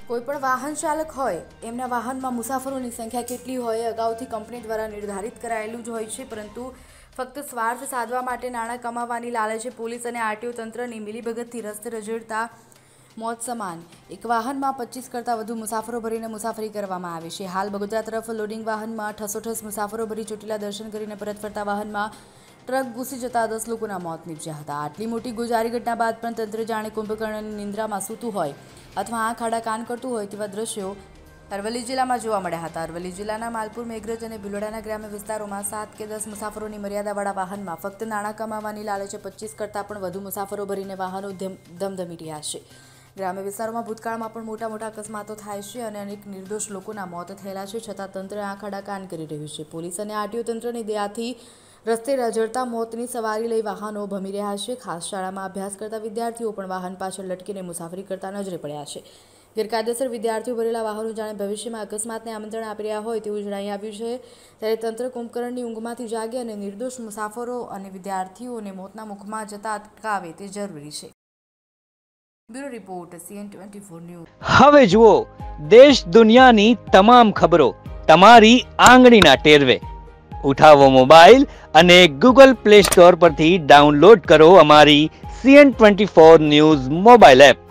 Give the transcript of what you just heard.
कोईपण वाहन चालक होय एमना वाहनमां मुसाफरोनी संख्या केटली होय अगाउथी कंपनी द्वारा निर्धारित करायेलुं ज होय छे, परंतु फक्त स्वार्थ साधवा माटे नाणां कमावानी लालचे पोलीस अने आरटीओ तंत्रनी मिलीभगतथी रस्ते रजड़ता मौत समान एक वाहन में 25 करता वधु मुसाफरो भरीने मुसाफरी करवामां आवी छे। हाल बगोदरा तरफ लोडिंग वाहन में ठसोठस मुसाफरो भरी ચોટીલા दर्शन करीने परत फरता वाहन में ट्रक घूसी जता 10 लोकोना मौत निपज्या हता। आटली मोटी गुजारी घटना बाद पण तंत्र जाणे कुंभकर्णनी निंद्रामां सूतुं होय अथवा आंख आड़ा कान करतुं होय तेवा दृश्यो अरवली जिल्लामां जोवा मळ्या हता। अरवली जिल्लाना मालपुर, मेघरज अने भीलोડાના ग्राम्य विस्तारोमां 7 કે 10 मुसाफरोनी मर्यादावाळा वाहનમાં फक्त नाણાં कमाવાની લાલચે 25 કરતાં પણ વધુ મુસાફરો ભરીને વાહનો ધમધમી રહ્યા છે। ग्राम्य विस्तारों भूतकाल में मोटा मोटा अकस्मातों थाय छे अने अनेक निर्दोष लोकोना मौत थयेला छे, छतां तंत्र आंख आड़ा कान करी रह्युं छे। पोलीस अने आरटीओ तंत्रनी दयाथी रस्ते रजड़ता मौतनी सवारी लई वाहनों भमी रह्या छे। खास शाळामां अभ्यास करता विद्यार्थीओ पण वाहन पाछळ लटकीने मुसाफरी करता नजरे पड्या छे। गैरकायदेसर विद्यार्थीओ भरेला वाहनों जाणे भविष्यमां अकस्मातने आमंत्रण आपी रह्या होय तेवुं जणाई आव्युं छे। त्यारे तंत्र कुंभकर्णनी ऊंघमांथी जागे अने निर्दोष मुसाफरो अने विद्यार्थीओने मौतना मुखमां जता अटकावे ते जरूरी छे। Bureau report CN24 news. हवे जुओ देश दुनियानी तमाम खबरो तमारी आंगळीना टेरवे। उठावो मोबाइल अने गूगल प्ले स्टोर परथी डाउनलॉड करो अमारी CN24 न्यूज मोबाइल एप।